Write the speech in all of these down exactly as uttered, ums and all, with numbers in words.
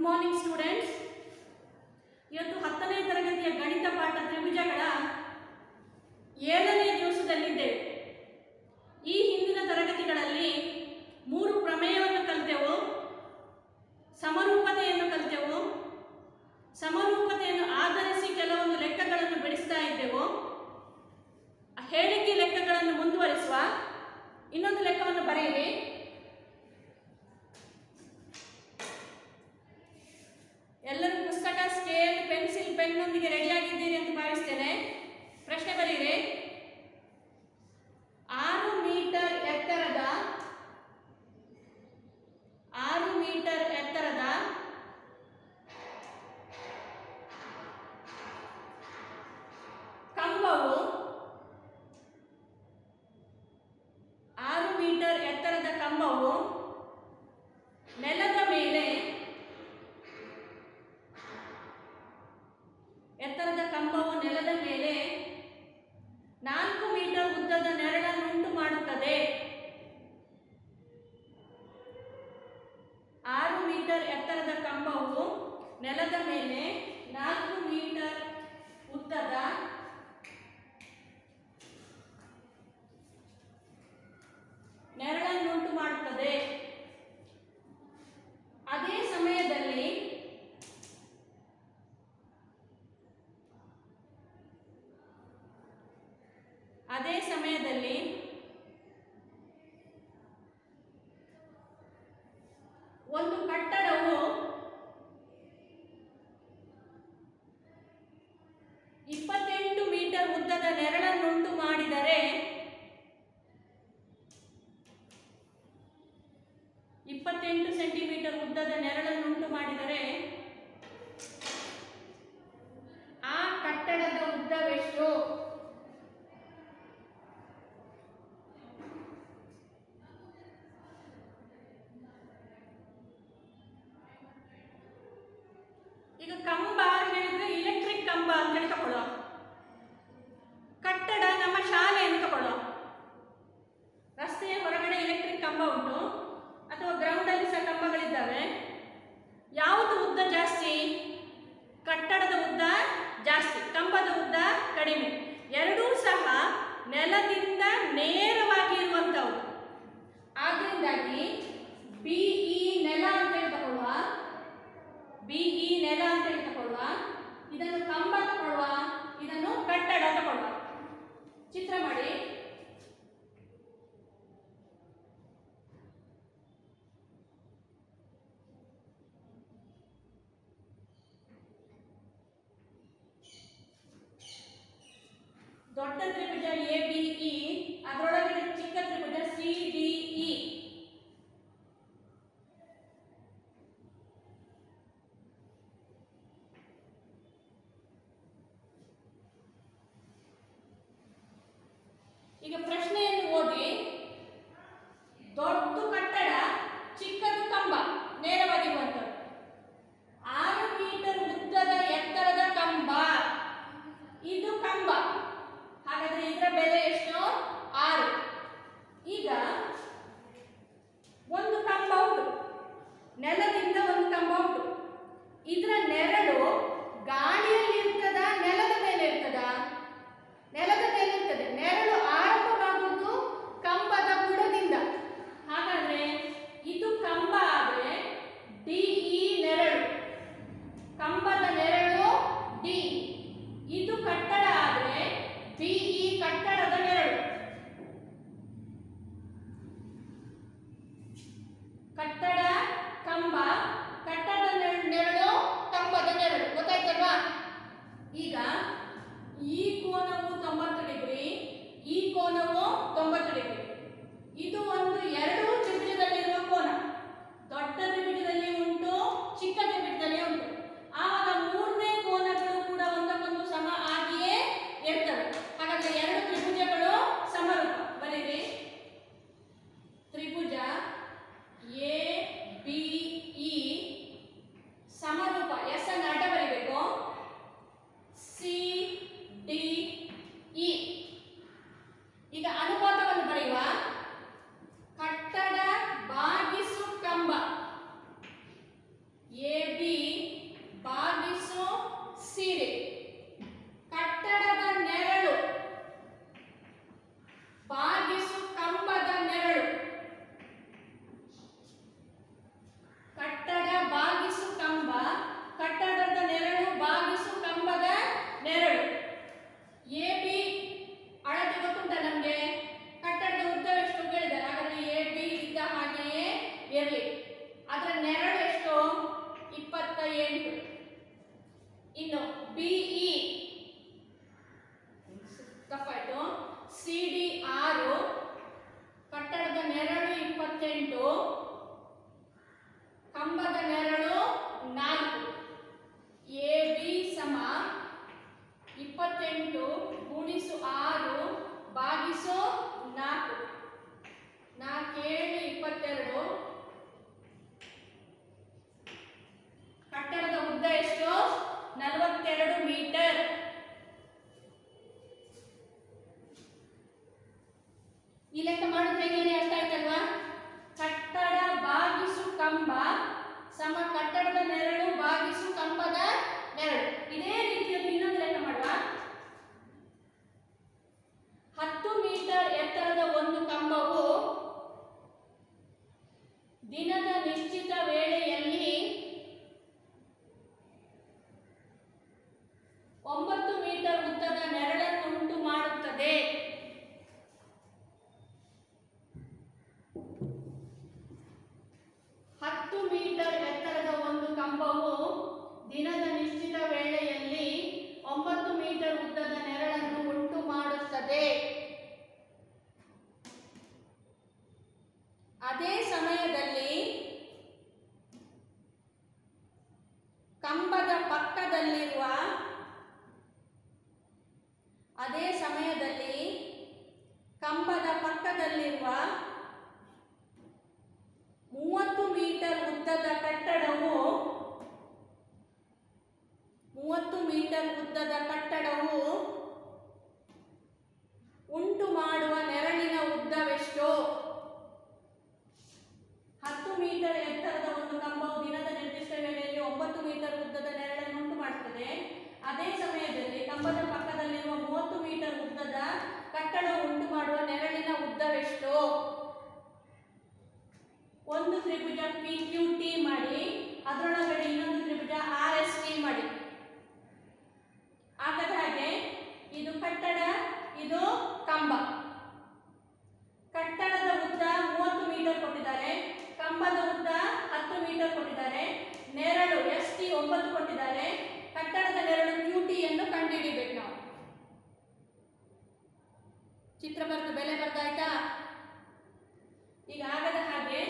Morning students. ಇವತ್ತು ಹತ್ತನೇ ತರಗತಿಯ ಗಣಿತ ಪಾಠ ತ್ರಿಭುಜಗಳ ಏಳನೇ ದಿವಸದಲ್ಲಿದ್ದೇವೆ. ಈ ಹಿಂದಿನ ತರಗತಿಗಳಲ್ಲಿ ಮೂರು ಪ್ರಮೇಯವನ್ನು ಕಲಿತೆವು, ಸಮರೂಪತೆಯನ್ನು ಕಲಿತೆವು, ಸಮರೂಪತೆಯನ್ನು ಆಧರಿಸಿ ಕೆಲವೊಂದು ಲೆಕ್ಕಗಳನ್ನು ಬಿಡಿಸ್ತಾ ಇದ್ದೆವು. ಹೇಳಿಕೆ ಲೆಕ್ಕಗಳನ್ನು ಮುಂದುವರಿಸುವ. ಇನ್ನೊಂದು ಲೆಕ್ಕವನ್ನು ಬರೆಯಿರಿ. ಎಲ್ಲರೂ ಪುಸ್ತಕ, ಸ್ಕೇಲ್, ಪೆನ್ಸಿಲ್, ಪೆನ್ನೊಂದಿಗೆ ರೆಡಿಯಾಗಿದ್ದೀರಿ ಅಂತ ಭಾವಿಸ್ತೇನೆ. ಪ್ರಶ್ನೆ ಬರೆಯಿರಿ. ಆರು ಮೀಟರ್ ಎತ್ತರದ ಆರು ಮೀಟರ್ ಎತ್ತರದ ಕಂಬವು ಆರು ಮೀಟರ್ ಎತ್ತರದ ಕಂಬವು ನೆಲದ ಮೇಲೆ ಎತ್ತರದ ಕಂಬವು ನೆಲದ ಮೇಲೆ ನಾಲ್ಕು ಮೀಟರ್ ಉದ್ದದ ನೆರಳನ್ನುಂಟು ಮಾಡುತ್ತದೆ. ಆರು ಮೀಟರ್ ಎತ್ತರದ ಕಂಬವು ನೆಲದ ಮೇಲೆ ನಾಲ್ಕು ಮೀಟರ್ ಉದ್ದದ ನೆರಳನ್ನುಂಟು ಮಾಡುತ್ತದೆ. ಅದೇ ಸಮಯದಲ್ಲಿ ಅದೇ ಸಮಯದಲ್ಲಿ ಒಂದು ಕಟ್ಟಡವು ಇಪ್ಪತ್ತೆಂಟು ಮೀಟರ್ ಉದ್ದದ ನೆರಳನ್ನುಂಟು ಮಾಡಿದರೆ ಇಪ್ಪತ್ತೆಂಟು ಸೆಂಟಿಮೀಟರ್ ಉದ್ದದ ನೆರಳನ್ನುಂಟು ಮಾಡಿದರೆ ಆ ಕಟ್ಟಡದ ಉದ್ದವೆಷ್ಟು? ಈಗ ಕಂಬ ಹೇಳಿದ್ರೆ ಇಲೆಕ್ಟ್ರಿಕ್ ಕಂಬ ಅಂತ ಹೇಳಿ ತಗೊಳ್ಳುವ. ಕಟ್ಟಡ ನಮ್ಮ ಶಾಲೆ ಅಂತ ತಗೊಳ್ಳುವ. ರಸ್ತೆಯ ಹೊರಗಡೆ ಇಲೆಕ್ಟ್ರಿಕ್ ಕಂಬ ಉಂಟು, ಅಥವಾ ಗ್ರೌಂಡ್ ಅಲ್ಲಿ ಸಹ ಕಂಬಗಳಿದ್ದಾವೆ. ಯಾವುದು ಉದ್ದ ಜಾಸ್ತಿ? ಕಟ್ಟಡದ ಉದ್ದ ಜಾಸ್ತಿ, ಕಂಬದ ಉದ್ದ ಕಡಿಮೆ. ಎರಡೂ ಸಹ ನೆಲದಿಂದ ನೇರವಾಗಿ ಇರುವಂಥವು. ಆದ್ದರಿಂದಾಗಿ ಬಿಇ ನೆಲ ಅಂತ ಹೇಳಿ ತಗೊಳ್ಳುವ. ಬಿಇ ನೆಲ ಅಂತ ಹೇಳಿ ತಗೊಳ್ಳುವ. ಇದನ್ನು ಕಂಬ ತಗೊಳ್ಳುವ, ಇದನ್ನು ಕಟ್ಟಡ ತಗೊಳ್ಳುವ. ಚಿತ್ರ ಮಾಡಿ. ದೊಡ್ಡ ತ್ರಿಭುಜ ಎ ಬಿ ಇ, ಅದರೊಳಗಡೆ ಚಿಕ್ಕ ತ್ರಿಭುಜ ಸಿ ಡಿ ಇ. ಈಗ ಪ್ರಶ್ನೆಯನ್ನು ಓದಿ. ದೊಡ್ಡ ಕಟ್ಟಡ, ಚಿಕ್ಕದು ಕಂಬ, ನೇರವಾಗಿರುವಂಥದ್ದು. ಆರು ಮೀಟರ್ ಉದ್ದದ ಎತ್ತರದ ಕಂಬ, ಇದು ಕಂಬ. ಹಾಗಾದ್ರೆ ಇದರ ಬೆಲೆ ಎಷ್ಟು? ಆರು. ಈಗ ಒಂದು ಕಂಬ ಉಂಟು, ನೆಲದಿಂದ ಒಂದು ಕಂಬ ಉಂಟು. ಇದರ ನೆರಳು ಗಾಳಿಯಲ್ಲಿ ಇರ್ತದ, ನೆಲದ ಮೇಲೆ ಇರ್ತದ? ನೆಲದ ಮೇಲೆ ಇರ್ತದೆ. ನೆರಳು ಆರಂಭವಾಗುವುದು ಕಂಬದ ಬುಡದಿಂದ. ಹಾಗಾದ್ರೆ ಇದು ಕಂಬ ಆದರೆ ಡಿಇ ನೆರಳು, ಕಂಬದ ನೆರಳು ಡಿ. ಇದು ಕಟ್ಟಡ ಆದರೆ ಬಿಇ ಕಟ್ಟಡದ ನೆರಳು. ಕಟ್ಟಡ ಕಂಬ, ಕಟ್ಟಡದ ನೆರಳು ಕಂಬದ ನೆರಳು. ಗೊತ್ತಾಯ್ತಲ್ವಾ? ಈಗ ಈ ಕೋನವು ತೊಂಬತ್ತು ಡಿಗ್ರಿ, ಈ ಕೋನವು ತೊಂಬತ್ತು ಡಿಗ್ರಿ. ಇದು ಒಂದು ಎರಡು ತ್ರಿಭುಜದಲ್ಲಿರುವ ಕೋನ. ದೊಡ್ಡ ತ್ರಿಭುಜದಲ್ಲಿ ಉಂಟು, ಚಿಕ್ಕ ತ್ರಿಭುಜದಲ್ಲಿ ಉಂಟು. ಆವಾಗ ಮೂರನೇ ಕೋನಗಳು ಕೂಡ ಒಂದಕ್ಕೊಂದು ಸಮ ಆಗಿಯೇ ಇರ್ತವೆ. ಹಾಗಾದ್ರೆ ಎರಡು ತ್ರಿಭುಜಗಳು ಸಮರೂಪ. ಬರೀರಿ. ತ್ರಿಭುಜ ಎ ಬಿ ಇ ಸಮರೂಪ. ಎಸ್ ಅನ್ನು ಅಡ್ಡ ಬರೀಬೇಕು. C D E. ಈಗ ಅನುಪಾತವನ್ನು ಬರೆಯುವ. ಕಟ್ಟಡ ಭಾಗಿಸು ಕಂಬ ಎ ಬಿ ಈ ಲೆಕ್ಕ ಮಾಡೋದು ಹೇಗೆ ಅರ್ಥ ಆಯ್ತಲ್ವಾ? ಕಟ್ಟಡ ಬಾಗಿಸು ಕಂಬ ಸಮ ಕಟ್ಟಡದ ನೆರಳು ಬಾಗಿಸು ಕಂಬದ ನೆರಳು. ಇದೇ ರೀತಿಯಲ್ಲಿ ಇನ್ನೊಂದು ಲೆಕ್ಕ ಮಾಡುವ. ಹತ್ತು ಮೀಟರ್ ಎತ್ತರದ ಒಂದು ಕಂಬವು ದಿನದ ನಿಶ್ಚಿತ ವೇಳೆಯಲ್ಲಿ ಒಂಬತ್ತು ಮೀಟರ್ ಉದ್ದದ ನೆರಳನ್ನು ಉಂಟು ಮಾಡುತ್ತದೆ. ಹತ್ತು ಮೀಟರ್ ಎತ್ತರದ ಒಂದು ಕಂಬವು ದಿನದ ನಿಶ್ಚಿತ ವೇಳೆಯಲ್ಲಿ ಒಂಬತ್ತು ಮೀಟರ್ ಉದ್ದದ ನೆರಳನ್ನು ಉಂಟು ಮಾಡುತ್ತದೆ. ಅದೇ ಸಮಯದಲ್ಲಿ ಕಂಬದ ಪಕ್ಕದಲ್ಲಿರುವ ಅದೇ ಸಮಯದಲ್ಲಿ ಕಂಬದ ಪಕ್ಕದಲ್ಲಿರುವ ಮೂವತ್ತು ಮೀಟರ್ ಉದ್ದದ ಕಟ್ಟಡವು ಮೂವತ್ತು ಮೀಟರ್ ಉದ್ದದ ಕಟ್ಟಡವು ಉಂಟು ಮಾಡುವ ನೆರಳಿನ ಉದ್ದವೆಷ್ಟು? ಹತ್ತು ಮೀಟರ್ ಎತ್ತರದ ಒಂದು ಕಂಬವು ದಿನದ ನಿರ್ದಿಷ್ಟ ವೇಳೆಯಲ್ಲಿ ಒಂಬತ್ತು ಮೀಟರ್ ಉದ್ದದ ನೆರಳನ್ನು ಉಂಟು ಮಾಡುತ್ತದೆ. ಅದೇ ಸಮಯದಲ್ಲಿ ಕಂಬದ ಪಕ್ಕದಲ್ಲಿರುವ ಮೂವತ್ತು ಮೀಟರ್ ಉದ್ದದ ಕಟ್ಟಡವು ಉಂಟು ಮಾಡುವ ನೆರಳಿನ ಉದ್ದವೆಷ್ಟು? ಒಂದು ತ್ರಿಭುಜ ಪಿ ಕ್ಯೂ ಟಿ ಮಾಡಿ ಅದರೊಳಗಡೆ ಇನ್ನೊಂದು ತ್ರಿಭುಜ ಆರ್ ಎಸ್ ಟಿ ಮಾಡಿ. ಆಗದ ಹಾಗೆ ಇದು ಕಟ್ಟಡ, ಇದು ಕಂಬ. ಕಟ್ಟಡದ ಉದ್ದ ಮೂವತ್ತು ಮೀಟರ್ ಕೊಟ್ಟಿದ್ದಾರೆ, ಕಂಬದ ಉದ್ದ ಹತ್ತು ಮೀಟರ್ ಕೊಟ್ಟಿದ್ದಾರೆ, ನೆರಳು ಎಸ್ ಟಿ ಒಂಬತ್ತು ಕೊಟ್ಟಿದ್ದಾರೆ. ಕಟ್ಟಡದ ನೆರಳು ಕ್ಯೂ ಟಿ ಅನ್ನು ಕಂಡುಹಿಡಿಬೇಕು ನಾವು. ಚಿತ್ರ ಬರೆದು ಬೆಲೆ ಬರ್ದಾಯ್ತಾ? ಈಗ ಆಗದ ಹಾಗೆ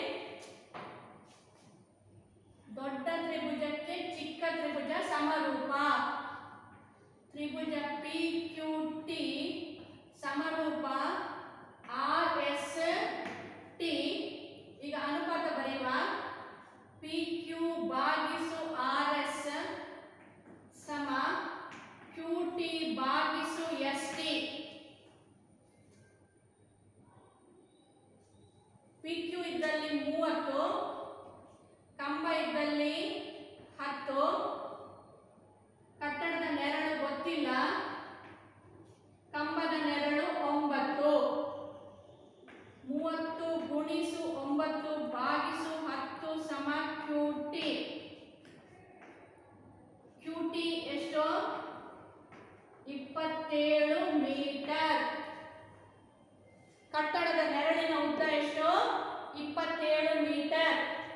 ದೊಡ್ಡ ತ್ರಿಭುಜಕ್ಕೆ ಚಿಕ್ಕ ತ್ರಿಭುಜ ಸಮರೂಪ. ತ್ರಿಭುಜ ಪಿ ಕ್ಯೂ ಟಿ ಸಮರೂಪ ಆರ್ ಎಸ್ ಟಿ. ಈಗ ಅನುಪಾತ ಬರೆಯುವ. ಪಿ ಕ್ಯೂ ಭಾಗಿಸು ಆರ್ ಎಸ್ ಸಮ ಕ್ಯೂ ಟಿ ಭಾಗಿಸು ಎಸ್ ಟಿ. ಪಿ ಕ್ಯೂ ಇದ್ದಲ್ಲಿ ಮೂವತ್ತು, ಕಂಬ ಇದ್ದಲ್ಲಿ ಹತ್ತು, ಕಟ್ಟಡದ ನೆರಳು ಗೊತ್ತಿಲ್ಲ, ಕಂಬದ ನೆರಳು ಒಂಬತ್ತು. ಮೂವತ್ತು ಗುಣಿಸು ಒಂಬತ್ತು ಭಾಗಿಸು ಹತ್ತು ಸಮ ಕ್ಯೂ ಟಿ. ಕ್ಯೂ ಟಿ ಎಷ್ಟು? ಇಪ್ಪತ್ತೇಳು ಮೀಟರ್. ಕಟ್ಟಡದ ನೆರಳಿನ ಉದ್ದ ಎಷ್ಟು? ಇಪ್ಪತ್ತೇಳು ಮೀಟರ್.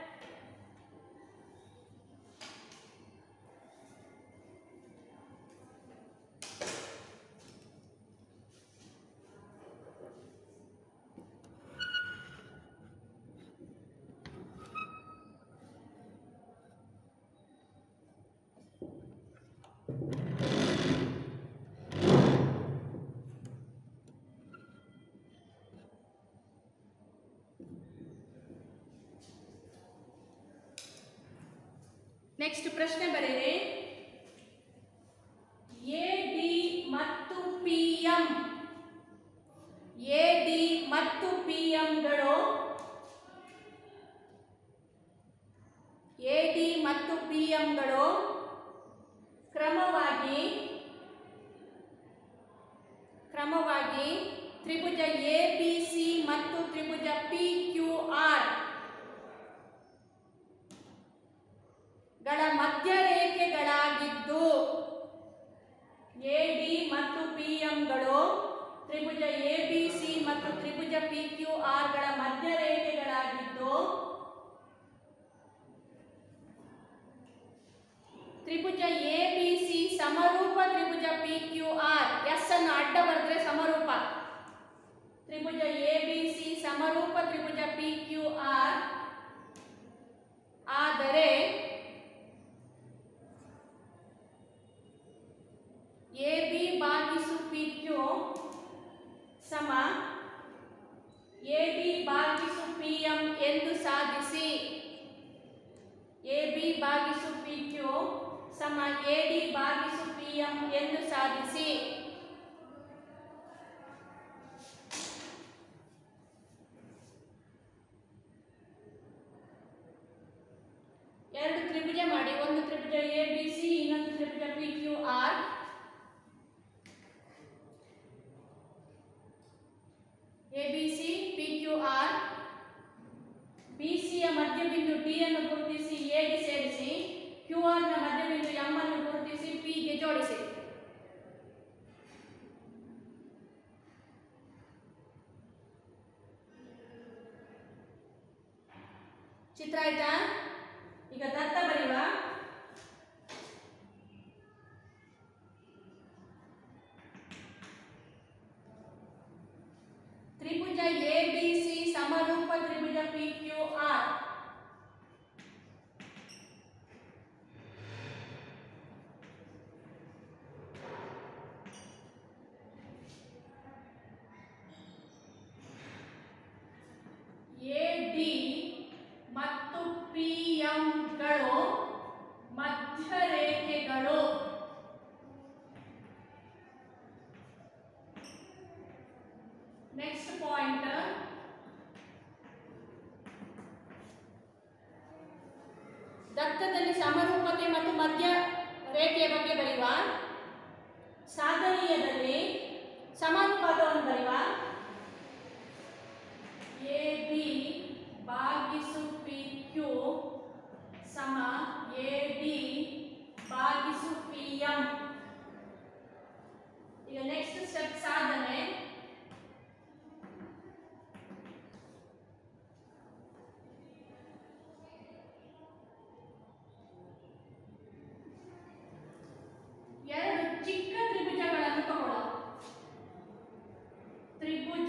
ನೆಕ್ಸ್ಟ್ ಪ್ರಶ್ನೆ ಬರೆಯಿರಿ. ಎ ಡಿ ಮತ್ತು ಪಿ ಎಂ ಎ ಡಿ ಮತ್ತು ಪಿ ಎಂಗಳು ಎ ಡಿ ಮತ್ತು ಪಿ ಎಂಗಳು ಕ್ರಮವಾಗಿ ಕ್ರಮವಾಗಿ ತ್ರಿಭುಜ ಎ ಬಿ ಸಿ ಮತ್ತು ತ್ರಿಭುಜ ಪಿ ಕ್ಯೂ ಆರ್ ಗಳ ಮಧ್ಯರೇಖೆಗಳಾಗಿದ್ದು, ಎ ಡಿ ಮತ್ತು ಪಿ ಎಂಗಳು ತ್ರಿಭುಜ ಎ ಬಿ ಸಿ ಮತ್ತು ತ್ರಿಭುಜ ಪಿ ಕ್ಯೂ ಆರ್ ಗಳ ಮಧ್ಯರೇಖೆಗಳಾಗಿದ್ದು, ತ್ರಿಭುಜ ಎ ಬಿ ಸಿ ಸಮರೂಪ ತ್ರಿಭುಜ ಪಿ ಕ್ಯೂ ಆರ್. ಎಸ್ ಅನ್ನು ಅಡ್ಡ ಬರೆದ್ರೆ ಸಮರೂಪ. ತ್ರಿಭುಜ ಎ ಬಿ ಸಿ ಸಮರೂಪ ತ್ರಿಭುಜ ಪಿ ಕ್ಯೂ ಆರ್ ಆದರೆ ಎ ಬಿ ಭಾಗಿಸು ಪಿ ಕ್ಯೂ ಸಮ ಎ ಡಿ ಭಾಗಿಸು ಪಿ ಎಂ ಎಂದು ಸಾಧಿಸಿ. ಎ ಬಿ ಭಾಗಿಸು ಪಿ ಕ್ಯೂ ಸಮ ಎ ಡಿ ಭಾಗಿಸು ಪಿ ಎಂ ಎಂದು ಸಾಧಿಸಿ. A B C P Q R. B C ಯ ಮಧ್ಯಬಿಂದು ಡಿ ಅನ್ನು ಗುರುತಿಸಿ ಎ ಗೆ ಸೇರಿಸಿ, ಕ್ಯೂ ಆರ್ ನ ಮಧ್ಯಬಿಂದು ಎಂ ಅನ್ನು ಗುರುತಿಸಿ ಪಿ ಗೆ ಜೋಡಿಸಿ. ಚಿತ್ರ ಆಯ್ತಾ? ಈಗ ದತ್ತ ಬರೆಯುವ. ತ್ರಿಭುಜ ಎ ಬಿ ಸಿ ಸಮರೂಪ ತ್ರಿಭುಜ P Q R. A D ಮತ್ತು ಪಿ ಎಂ ಗಳು ಮಧ್ಯರೇಖೆಗಳು. ನೆಕ್ಸ್ಟ್ ಪಾಯಿಂಟ್, ದತ್ತದಲ್ಲಿ ಸಮರೂಪತೆ ಮತ್ತು ಮಧ್ಯ ರೇಖೆಯ ಬಗ್ಗೆ ಬರೆಯುವ. ಸಾಧನೀಯದಲ್ಲಿ ಸಮಾನುಪಾತವನ್ನು ಬರೆಯುವ. ಎ ಬಿ ಭಾಗಿಸು ಪಿ ಕ್ಯೂ ಸಮ ಎ ಡಿ ಭಾಗಿಸು ಪಿ ಎಂ. ಈಗ ನೆಕ್ಸ್ಟ್ ಸ್ಟೆಪ್ ಸಾಧನೆ. ಎರಡು ಚಿಕ್ಕ ತ್ರಿಭುಜಗಳನ್ನು ತಗೊಳ್ಳೋ. ತ್ರಿಭುಜ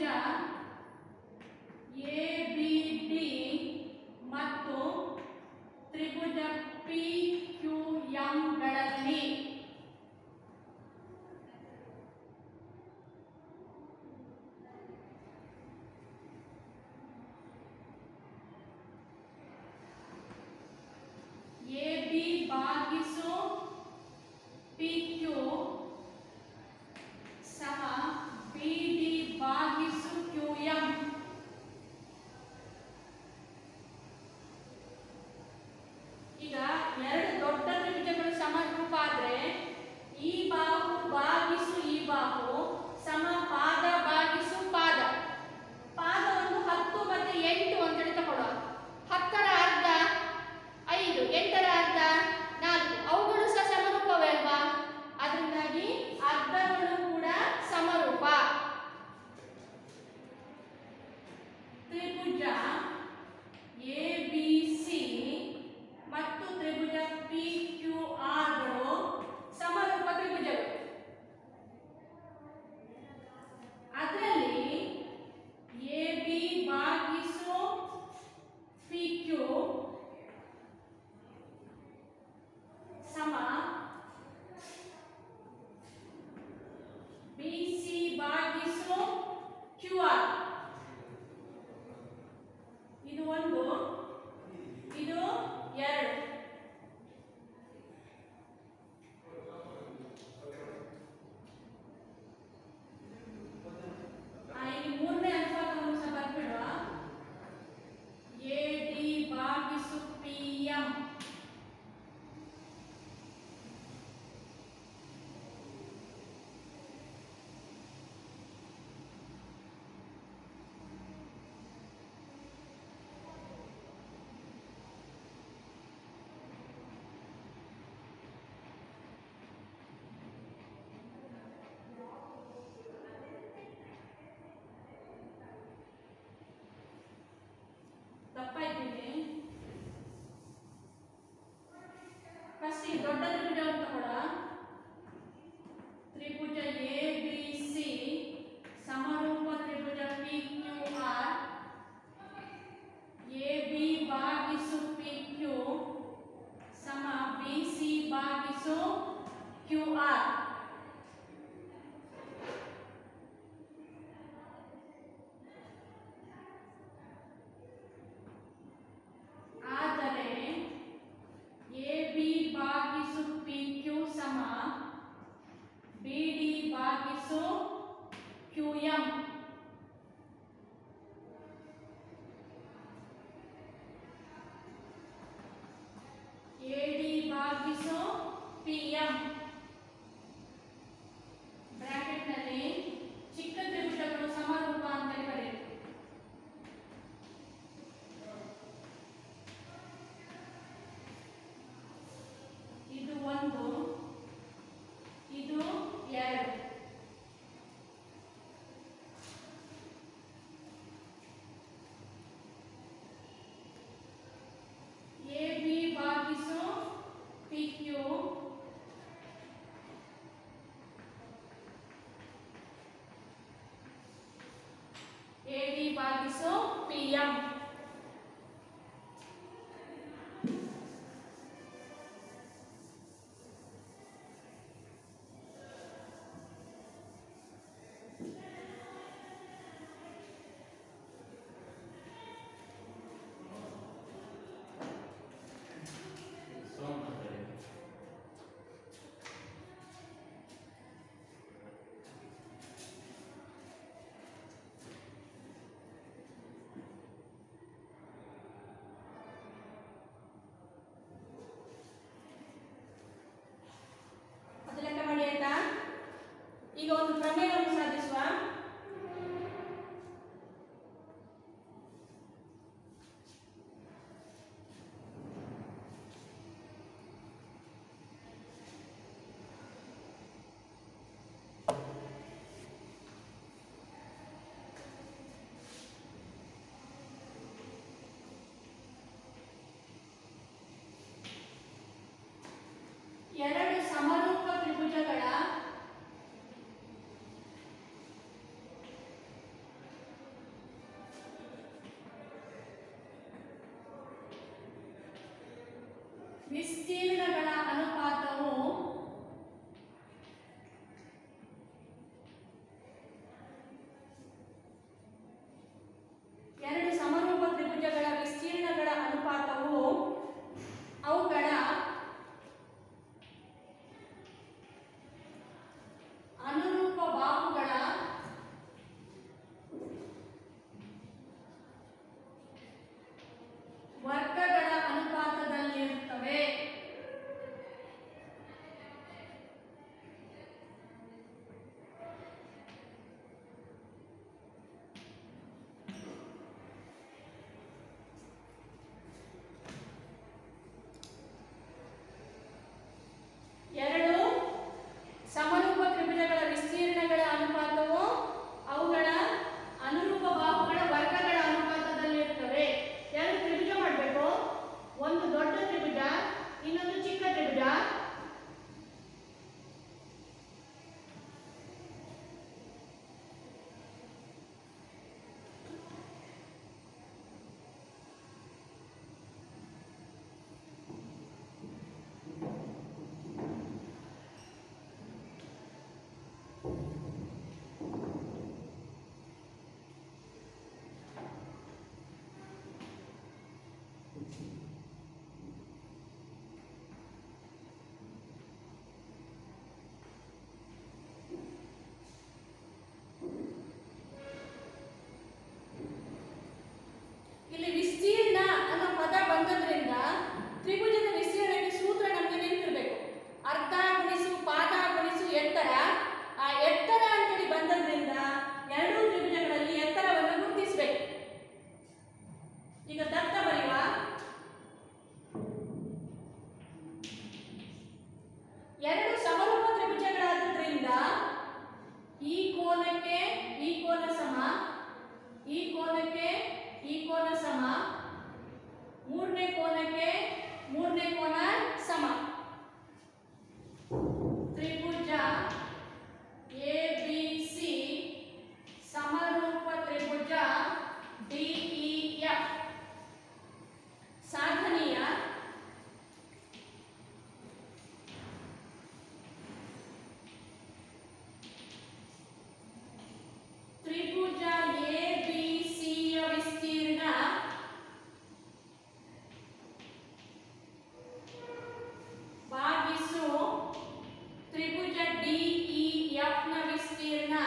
ಎ ಬಿ ಡಿ ಮತ್ತು ತ್ರಿಭುಜ ಪಿ ಕ್ಯೂ ಎಂ ಗಳಲ್ಲಿ ಎ ಬಿ ಭಾಗಿಸು ಪಿ ಕ್ಯೂ ಸಮ ಬಿ ಡಿ ಭಾಗಿಸು ಕ್ಯೂ ಎಂ. ಈಗ ಎರಡು ದೊಡ್ಡ ತ್ರಿಭುಜಗಳು ಸಮರೂಪ ಆದ್ರೆ ಈ ಬಾಹು ಭಾಗಿಸು ಈ ಬಾಹು ಸಮ ಪಾದ ಭಾಗಿಸು ಪಾದ. ಪಾದ ಒಂದು ಹತ್ತು ಮತ್ತೆ ಎಂಟು ಅಂತೇಳಿ ತಗೊಳ್ಳುವ. ಹತ್ತರ ಅರ್ಧ ಐದು, ಎಂಟರ ಅರ್ಧ ನಾಲ್ಕು. ಅವುಗಳು ಸಹ ಸಮರೂಪವೇ ಅಲ್ವಾ? ಅದರಿಂದಾಗಿ ಅರ್ಧಗಳು ಕೂಡ ಸಮರೂಪ. ತ್ರಿಭುಜ ಎ ಬಿ ಸಿ ಮತ್ತು ತ್ರಿಭುಜ ಪಿ ಕ್ಯೂ ಆರ್ ಗಳು ಸಮರೂಪ ತ್ರಿಭುಜಗಳು. ಅದರಲ್ಲಿ ಎ ಬಿ ಭಾಗಿಸು ಪಿ ಕ್ಯೂ ಸಮ ಬಿ ಸಿ ಭಾಗಿಸು ಕ್ಯೂ ಆರ್. ಇದು ಒಂದು, ಇದು ಎರಡು. ಇಲ್ಲಿ ಮೂರನೇ ಅನುಪಾತವನ್ನು ಸಹ ಬರ್ಬಿಡುವ. ಎ ಡಿ ಭಾಗಿಸು ಪಿ ಎಂ ತಪ್ಪಾಯ್ತೀನಿ. ಫಸ್ಟ್ ಈ ದೊಡ್ಡ ತ್ರಿಭುಜವನ್ನು ತಗೊಳ್ಳ. ತ್ರಿಭುಜ ಎ ಬಿ ಸಿ ಸಮರೂಪ ತ್ರಿಭುಜ P Q R. A B ಭಾಗಿಸು ಪಿ ಕ್ಯೂ ಸಮ ಬಿ ಸಿ ಭಾಗಿಸು ಕ್ಯೂ ಆರ್. ಆದರೆ ಎ ಬಿ ಭಾಗಿಸು ಪಿ ಭಾಗಿಸು ಪಿ ಎಂ. ಈಗ ಒಂದು ಪ್ರಮೇಯವನ್ನು ಸಾಧಿಸುವ. ಎರಡು ಸಮರೂಪ ತ್ರಿಭುಜಗಳ ವಿಸ್ತೀರ್ಣಗಳ ಅನುಪಾತವು ಎರಡು ಸಮರೂಪ ತ್ರಿಭುಜಗಳ ವಿಸ್ತೀರ್ಣಗಳ ಅನುಪಾತವು ಅವುಗಳ ಅನುರೂಪ ಬಾಹುಗಳ ವರ್ಗಗಳ ಅನುಪಾತದಲ್ಲಿರುತ್ತವೆ. ಎರಡು ಸಮರೂಪ ತ್ರಿಭುಜಗಳ ವಿಸ್ತೀರ್ಣಗಳ ಅನುಪಾತವು ಅವುಗಳ ಅನುರೂಪ ಬಾಹುಗಳ ವರ್ಗಗಳ ಅನುಪಾತದಲ್ಲಿರುತ್ತವೆ. ಎರಡು ತ್ರಿಭುಜ ಮಾಡಬೇಕು. ಒಂದು ದೊಡ್ಡ ತ್ರಿಭುಜ, ಇನ್ನೊಂದು ಚಿಕ್ಕ ತ್ರಿಭುಜ. ಇಲ್ಲಿ ವಿಸ್ತೀರ್ಣ ಅನ್ನೋ ಪದ ಬಂದದ್ರಿಂದ ತ್ರಿಭುಜದ ವಿಸ್ತೀರ್ಣಕ್ಕೆ ಸೂತ್ರ ನಮಗೆ ನೆನಪಿರಬೇಕು. ಅರ್ಧ ಗುಣಿಸು ಪಾದ ಗುಣಿಸು ಎತ್ತರ. ಆ ಎತ್ತರ ಅಂತೇಳಿ ಬಂದದ್ರಿಂದ ಎರಡೂ ತ್ರಿಭುಜಗಳಲ್ಲಿ ಎತ್ತರವನ್ನು ಗುರುತಿಸಬೇಕು. ಈಗ ದತ್ತ ಬರೆಯುವ. ಎರಡು ಸಮರೂಪ ತ್ರಿಭುಜಗಳಾದ್ರಿಂದ ಈ ಕೋನಕ್ಕೆ ಈ ಕೋನ ಸಮ, ಈ ಕೋನಕ್ಕೆ ಈ ಕೋನ ಸಮ, ಮೂರನೇ ಕೋನಕ್ಕೆ ಮೂರನೇ ಕೋನ ಸಮ. ತ್ರಿಭುಜ ಎ ಬಿ ಸಿ ಸಮರೂಪ ತ್ರಿಭುಜ ಡಿ ಇ ಎಫ್ ಸಾಧನೀಯ. ತ್ರಿಭುಜ ಎ ಬಿ ಸಿ ಯ ವಿಸ್ತೀರ್ಣ ಭಾಗಿಸು ತ್ರಿಭುಜ ಡಿ ಇ ಎಫ್ ನ ವಿಸ್ತೀರ್ಣ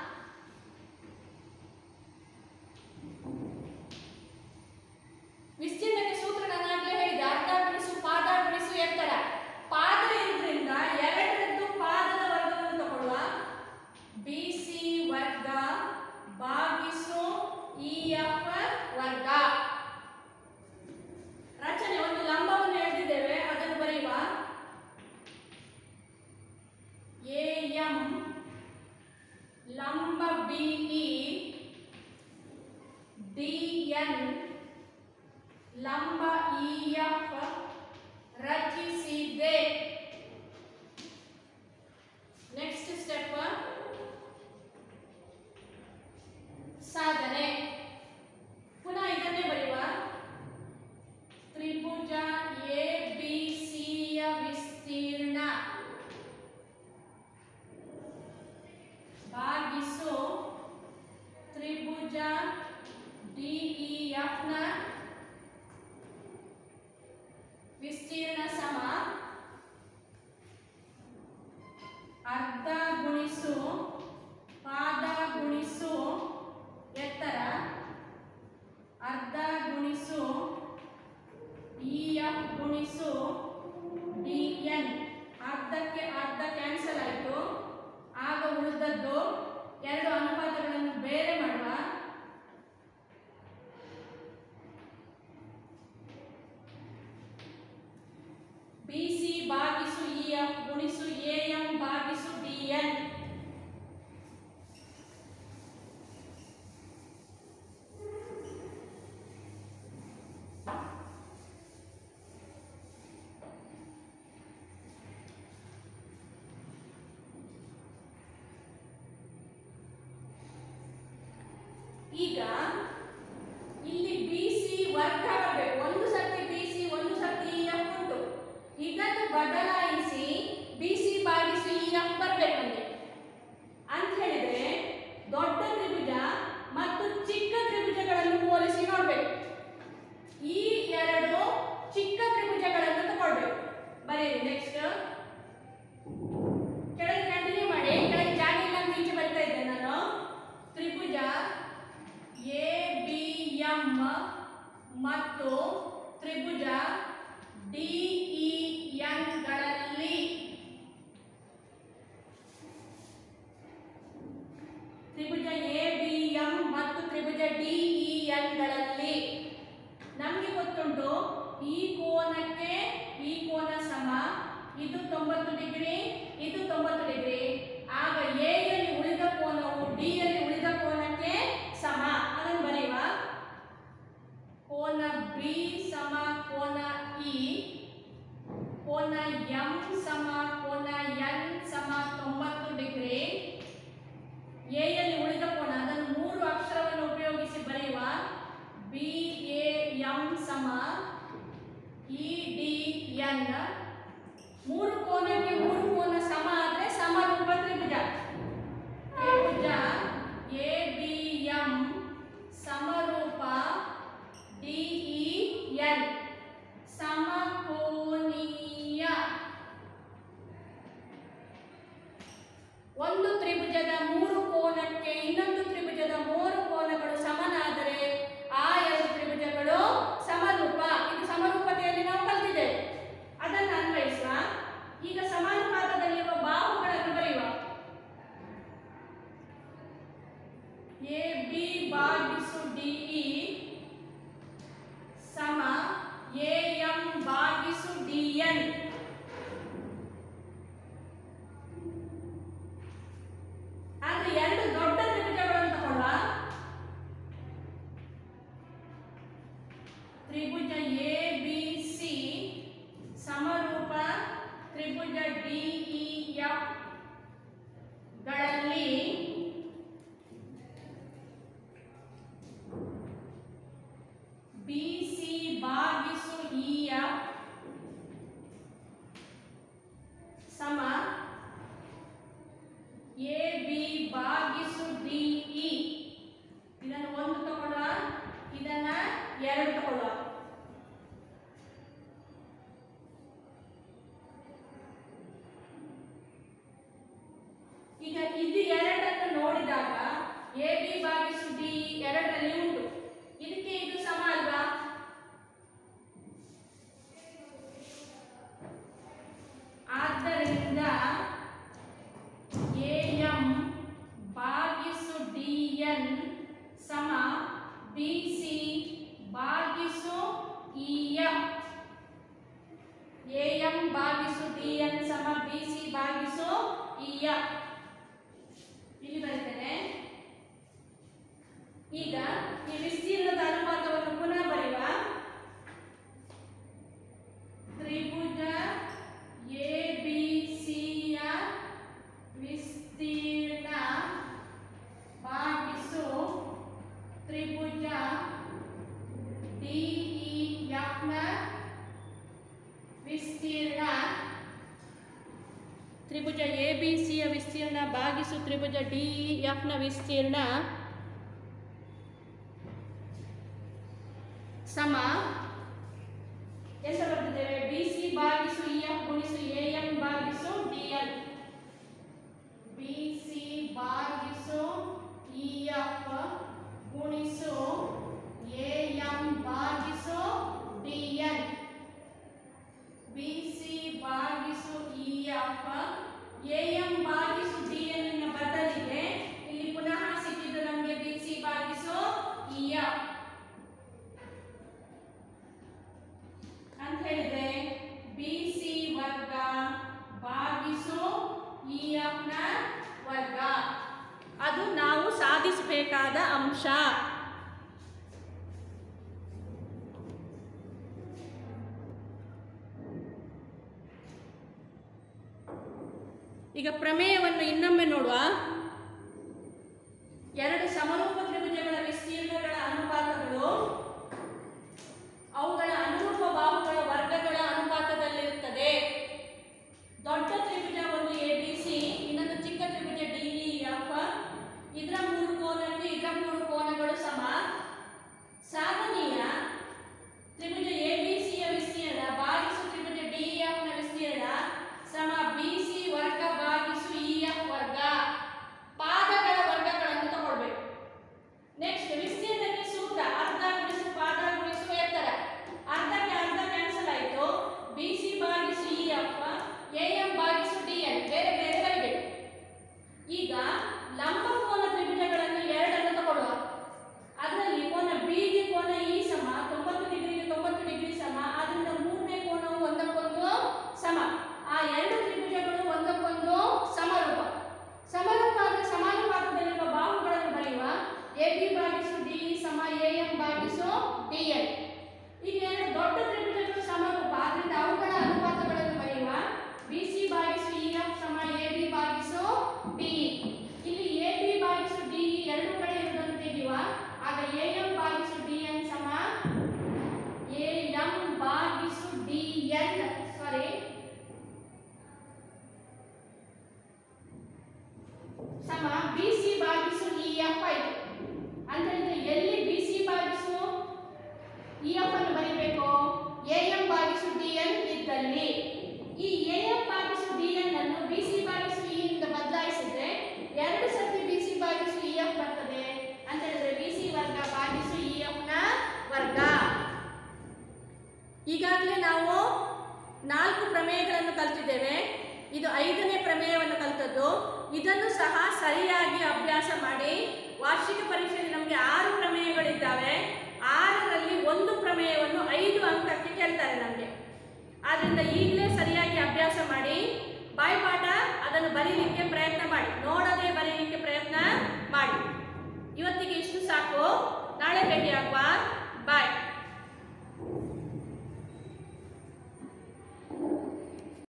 ವಿಸ್ತೀರ್ಣಕ್ಕೆ ಸೂತ್ರ ನಾನಾಗಲೇ ಹೇಳಿದೆ. ಅರ್ಧ ಗುಣಿಸು ಪಾದ ಗುಣಿಸು ಎತ್ತರ. ಪಾದ ಇರೋದ್ರಿಂದ ಎರಡರದ್ದು ಪಾದದ ವರ್ಗವನ್ನು ತಗೊಳ್ಳುವ. ಬಿ ಸಿ ವರ್ಗ ಭಾಗಿಸು ಇ ಎಫ್ ವರ್ಗ. ರಚನೆ ಒಂದು ಲಂಬವನ್ನು ಎಳೆದಿದ್ದೇವೆ, ಅದನ್ನು ಬರೆಯುವ. ಎ ಎಂ ಲಂಬ ಬಿಇ ಡಿ ಎನ್ ಲಂಬ ಇ ಎಫ್ ರಚಿಸಿದೆ. ನೆಕ್ಸ್ಟ್ ಸ್ಟೆಪ್ ಸಾಧನೆ. ತ್ರಿಭುಜ ಡಿ ಇ ಎಫ್ ನ ವಿಸ್ತೀರ್ಣ ಸಮ ಅರ್ಧ ಗುಣಿಸು ಪಾದ ಗುಣಿಸು ಎತ್ತರ ಅರ್ಧ ಗುಣಿಸು ಇ ಎಫ್ ಗುಣಿಸು ಡಿ ಎನ್. ಅರ್ಧಕ್ಕೆ ಅರ್ಧ ಕ್ಯಾನ್ಸಲ್ ಆಯಿತು. ಆಗ ಉಳಿದದ್ದು ಎರಡು ಅನುಪಾತಗಳನ್ನು ಬೇರೆ ಮಾಡುವ. ಬಿ ಸಿ ಭಾಗಿಸು ಇ ಎಫ್ ಗುಣಿಸು ಎ ಎಂ ಭಾಗಿಸು ಡಿ ಎನ್. ಈಗ ಇಲ್ಲಿ ಬಿ ಸಿ ವರ್ಗ ಬರಬೇಕು. ಒಂದು ಸರ್ತಿ ಬಿ ಸಿ ಒಂದು ಸರ್ತಿ ಇ ಎಫ್ ಉಂಟು. ಇದನ್ನು ಬದಲಾಯಿಸಿ ಬಿ ಸಿ ಭಾಗಿಸು ಇ ಎಫ್ ಬರಬೇಕಂತೆ ಅಂತ ಹೇಳಿದ್ರೆ ದೊಡ್ಡ ತ್ರಿಭುಜ ಮತ್ತು ಚಿಕ್ಕ ತ್ರಿಭುಜಗಳನ್ನು ಹೋಲಿಸಿ ನೋಡಬೇಕು. ಈ ಎರಡು ಚಿಕ್ಕ ತ್ರಿಭುಜಗಳನ್ನು ತಗೊಳ್ಬೇಕು. ಬರೀರಿ. ನೆಕ್ಸ್ಟ್ ಕೆಳಗೆ ಕಂಟಿನ್ಯೂ ಮಾಡಿ. ಕೆಳಗೆ ಜಾಗ ಇಲ್ಲ ಅಂತ ಈಚೆ ಬರ್ತಾ ಇದ್ದೆ ನಾನು. ತ್ರಿಭುಜ ಎ ಬಿ ಎಂ ಮತ್ತು ತ್ರಿಭುಜ ಡಿ ಇ ಎನ್ ಗಳಲ್ಲಿ ತ್ರಿಭುಜ ಎ ಬಿ ಎಂ ಮತ್ತು ತ್ರಿಭುಜ ಡಿ ಇ ಎನ್ ಗಳಲ್ಲಿ ನಮಗೆ ಗೊತ್ತುಂಟು ಈ ಕೋನಕ್ಕೆ ಈ ಕೋನ ಸಮ. ಇದು ತೊಂಬತ್ತು ಡಿಗ್ರಿ, ಇದು ತೊಂಬತ್ತು ಡಿಗ್ರಿ. ಆಗ ಎ ಯಲ್ಲಿ ಉಳಿದ ಕೋನವು ಡಿ ಯಲ್ಲಿ ಉಳಿದ ಕೋನಕ್ಕೆ ಸಮ. ಅದನ್ನು ಬರೆಯುವ. ಕೋನ ಬಿ ಸಮ ಕೋನ ಇ, ಕೋನ ಎಂ ಸಮ ಕೋನ ಎನ್ ಸಮ ತೊಂಬತ್ತು ಡಿಗ್ರಿ. ಎ ಯಲ್ಲಿ ಉಳಿದ ಕೋನ ಅದನ್ನು ಮೂರು ಅಕ್ಷರವನ್ನು ಉಪಯೋಗಿಸಿ ಬರೆಯುವ. ಬಿ ಎ ಎಂ ಸಮ ಇ ಡಿ ಎನ್. ಮೂರು ಕೋನಕ್ಕೆ ಮೂರು ಕೋನ ಸಮ ಆದರೆ ಸಮರೂಪ ತ್ರಿಭುಜ. ತ್ರಿಭುಜ ಎ ಬಿ ಎಂ ಸಮರೂಪ ಡಿ ಇ ಎನ್ ಸಮಕೋನೀಯ. ಒಂದು ತ್ರಿಭುಜದ ಮೂರು ಕೋನಕ್ಕೆ ಇನ್ನೊಂದು ತ್ರಿಭುಜದ ಮೂರು ಕೋನಗಳು ಸಮನಾದರೆ ಆ ಎರಡು ತ್ರಿಭುಜಗಳು ಸಮರೂಪ. ಇದು ಸಮರೂಪತೆಯಲ್ಲಿ ನಾವು ಕಲಿತಿದ್ದೇವೆ. ಅದನ್ನು ಅನ್ವಯಿಸುವ. ಈಗ ಸಮಾನುಪಾತದಲ್ಲಿರುವ ಬಾಹುಗಳನ್ನು ಬರೆಯುವ. ಎ ಬಿ ಭಾಗಿಸು ಡಿ ಇ ಸಮ ಎ ಎಂ ಭಾಗಿಸು ಡಿ ಎನ್. ಆದ್ರೆ ಎರಡು ದೊಡ್ಡ ತ್ರಿಭುಜಗಳನ್ನು ತಗೊಳ್ಳುವ. ತ್ರಿಭುಜ ಎ ಬಿ ಸಿ ಸಮರೂಪ ತ್ರಿಭುಜ ಡಿ ಇ ಎಫ್ ಗಳಲ್ಲಿ ಬಿ ಸಿ ಭಾಗಿಸು ಇ ಎಫ್ ಸಮ ಎ ಬಿ ಭಾಗಿಸು ಡಿ ಇ. ಇದನ್ನು ಒಂದು ತಗೊಳ್ಳುವ, ಇದನ್ನ ಎರಡು ತಗೊಳ್ಳುವ. ಈಗ ಇದು ಎರಡನ್ನು ನೋಡಿದಾಗ ಎ ಬಿ ಭಾಗಿಸು ಡಿ ಎರಡರಲ್ಲಿ ಉಂಟು. ಇದಕ್ಕೆ ಇದು ಸಮ ಅಲ್ವಾ? ಆದ್ದರಿಂದ ಎ ಎಂ ಭಾಗಿಸು ಡಿ ಎನ್ ಸಮ ಬಿ ಸಿ ಭಾಗಿಸು ಇ ಎಫ್. ಎ ಎಂ ಭಾಗಿಸು ಡಿ ಎನ್ ಸಮ ಬಿ ಸಿ ಭಾಗಿಸು ಇ ಎಫ್. ಇಲ್ಲಿ ಬರ್ತೇನೆ. ಈಗ ಈ ವಿಸ್ತೀರ್ಣದ ಅನುಪಾತವನ್ನು ಪುನಃ ಬರೆಯುವ. ತ್ರಿಭುಜ ಎ ಬಿ ಸಿಯ ವಿಸ್ತೀರ್ಣ ಭಾಗಿಸು ತ್ರಿಭುಜ ಡಿ ಇ ಎಫ್ ನ ವಿಸ್ತೀರ್ಣ. ತ್ರಿಭುಜ ಎ ಬಿ ಸಿಯ ವಿಸ್ತೀರ್ಣ ಭಾಗಿಸು ತ್ರಿಭುಜ ಡಿ ಇ ಎಫ್ ನ ವಿಸ್ತೀರ್ಣ ಸಮ ಎಷ್ಟು ಬರ್ತಿದ್ದೇವೆ ಬಿ ಸಿ ಭಾಗಿಸು ಇ ಎಫ್ ಗುಣಿಸು ಎ ಎಂ ಭಾಗಿಸು ಡಿ ಎಲ್. ಬಿ ಸಿ ಭಾಗಿಸು ಇ ಎಫ್ ಗುಣಿಸು ಎ ಎಂ ಭಾಗಿಸು ಡಿ ಎಲ್. ಬಿ ಸಿ ಭಾಗಿಸು ಇ ಎಫ್ ಎ ಎಂ ಭಾಗಿಸು ಡಿ ಎಲ್ ನ ಬದಲಿಗೆ ಇಲ್ಲಿ ಪುನಃ ಸಿಕ್ಕಿದ್ದು ನಮಗೆ ಬಿ ಸಿ ಭಾಗಿಸು ಇ ಎಫ್ ಅಂತ ಹೇಳಿದ್ರೆ ಬಿ ಸಿ ವರ್ಗ ಭಾಗಿಸು ಇ ಎಫ್ ನ ವರ್ಗ. ಅದು ನಾವು ಸಾಧಿಸಬೇಕಾದ ಅಂಶ. ಈಗ ಪ್ರಮೇಯವನ್ನು ಇನ್ನೊಮ್ಮೆ ನೋಡುವ. ಎರಡು ಸಮರೂಪ ತ್ರಿಭುಜಗಳ ವಿಸ್ತೀರ್ಣಗಳ ಅನುಪಾತಗಳು ಅವುಗಳ ಅನುರೂಪ ಬಾಹುಗಳ ವರ್ಗಗಳ ಅನುಪಾತದಲ್ಲಿರುತ್ತದೆ. ದೊಡ್ಡ ತ್ರಿಭುಜ ಒಂದು ಎ ಬಿ ಸಿ, ಇನ್ನೊಂದು ಚಿಕ್ಕ ತ್ರಿಭುಜ ಡಿ ಇ ಎಫ್. ಇದರ ಮೂರು ಕೋನಕ್ಕೆ ಇದರ ಮೂರು ಕೋನಗಳು ಸಮ. ಸಾಧನೀಯ ತ್ರಿಭುಜ ಎ ಬಿ ಸಿಯ ವಿಸ್ತೀರ್ಣ ಭಾಗಿಸು ತ್ರಿಭುಜ ಡಿ ಇ ಎಫ್ ನ ವಿಸ್ತೀರ್ಣ ಸಮ ಬಿ ಸಿ ವರ್ಗ ಭಾಗಿಸು ಇ ಎಫ್ ವರ್ಗ. ಪಾದಗಳ ವರ್ಗಗಳನ್ನು ತಗೊಳ್ಬೇಕು. ನೆಕ್ಸ್ಟ್ ವಿಸ್ತೀರ್ಣಕ್ಕೆ ಸೂತ್ರ ಅರ್ಧ ಗುಣಿಸು ಪಾದ ಗುಣಿಸು ಎತ್ತರ. ಅರ್ಧಕ್ಕೆ ಅರ್ಧ ಕ್ಯಾನ್ಸಲ್ ಆಯಿತು. ಬಿ ಸಿ ಭಾಗಿಸು ಇ ಎಫ್ ಎ ಎಂ ಭಾಗಿಸು ಡಿ ಎಲ್ ಬೇರೆ ಬೇರೆ ಬರಬೇಕು. ಈಗ ಲಂಬ ಕೋನ ತ್ರಿಭುಜಗಳನ್ನು ಎರಡನ್ನು ತಗೊಳ್ಳುವ. ಅದರಲ್ಲಿ ಕೋನ ಬಿ ಗೆ ಕೋನ ಇ ಸಮ ತೊಂಬತ್ತು ಡಿಗ್ರಿಗೆ ತೊಂಬತ್ತು ಡಿಗ್ರಿ ಸಮ. ಅದರಿಂದ ಮೂರನೇ ಕೋನವು ಒಂದಕ್ಕೊಂದು ಸಮ. ಆ ಎರಡು ತ್ರಿಭುಜಗಳು ಒಂದಕ್ಕೊಂದು ಸಮರೂಪ. ಸಮರೂಪ ಅಂದರೆ ಸಮಾನುಪಾತದಲ್ಲಿರುವ ಬಾಹುಗಳನ್ನು ಬರೆಯುವ. ಎ ಬಿ ಭಾಗಿಸು ಡಿ ಇ ಸಮ ಎ ಎಂ ಭಾಗಿಸು ಡಿ ಎಲ್. ಈಗ ಎರಡು ದೊಡ್ಡ ತ್ರಿಭುಜಗಳು ಸಮರೂಪ, ಆದ್ದರಿಂದ ಅವುಗಳ ಅನುಪಾತಗಳನ್ನು ಬರೆಯುವ. ಬಿ ಸಿ ಭಾಗಿಸು ಇ ಎಫ್ ಸಮ ಎ ಬಿ ಭಾಗಿಸು ಡಿ ಇ. ಇಲ್ಲಿ ಎ ಬಿ ಭಾಗಿಸು ಡಿ ಇ ಎರಡು ಕಡೆ ಇರುವುದನ್ನು ತೆಗೆಯುವ. ಆಗ ಎ ಎಂ ಭಾಗಿಸು ಡಿ ಎನ್ ಸಮ ಎ ಎಂ ಭಾಗಿಸು ಡಿ ಎನ್ ಸಾರಿ ಸಮ ಬಿ ಸಿ ಭಾಗಿಸು ಇ ಎಫ್ ಆಯಿತು. ಅಂದರೆ ಎಲ್ಲಿ ಬಿ ಸಿ ಭಾಗಿಸು ಇ ಎಫ್ ಅನ್ನು ಬರೀಬೇಕು? ಎ ಎಂ ಭಾಗಿಸು ಡಿ ಎನ್ ಇದ್ದಲ್ಲಿ. ಈ ಎ ಎಂ ಭಾಗಿಸು ಡಿ ಎನ್ ಅನ್ನು ಬಿ ಸಿ ಭಾಗಿಸು ಇ ಇಂದ ಬದಲಾಯಿಸಿದ್ರೆ ಎರಡು ಸತಿ ಬಿ ಸಿ ಭಾಗಿಸು ಇ ಎಫ್ ಬರ್ತದೆ. ಅಂತ ಹೇಳಿದ್ರೆ ಬಿ ಸಿ ವರ್ಗ ಭಾಗಿಸು ಇ ಎಫ್ ನ ವರ್ಗ. ಈಗಾಗಲೇ ನಾವು ನಾಲ್ಕು ಪ್ರಮೇಯಗಳನ್ನು ಕಲಿತಿದ್ದೇವೆ. ಇದು ಐದನೇ ಪ್ರಮೇಯವನ್ನು ಕಲಿತದ್ದು. ಇದನ್ನು ಸಹ ಸರಿಯಾಗಿ ಅಭ್ಯಾಸ ಮಾಡಿ. ವಾರ್ಷಿಕ ಪರೀಕ್ಷೆಯಲ್ಲಿ ನಮಗೆ ಆರು ಪ್ರಮೇಯಗಳಿದ್ದಾವೆ. ಆರರಲ್ಲಿ ಒಂದು ಪ್ರಮೇಯವನ್ನು ಐದು ಅಂಕಕ್ಕೆ ಕೇಳ್ತಾರೆ ನಮಗೆ. ಆದ್ದರಿಂದ ಈಗಲೇ ಸರಿಯಾಗಿ ಅಭ್ಯಾಸ ಮಾಡಿ. ಬಾಯ್ಪಾಠ ಅದನ್ನು ಬರೀಲಿಕ್ಕೆ ಪ್ರಯತ್ನ ಮಾಡಿ, ನೋಡದೆ ಬರೀಲಿಕ್ಕೆ ಪ್ರಯತ್ನ ಮಾಡಿ. ಇವತ್ತಿಗೆ ಇಷ್ಟು ಸಾಕು. ನಾಳೆ ಭೇಟಿಯಾಗುವ.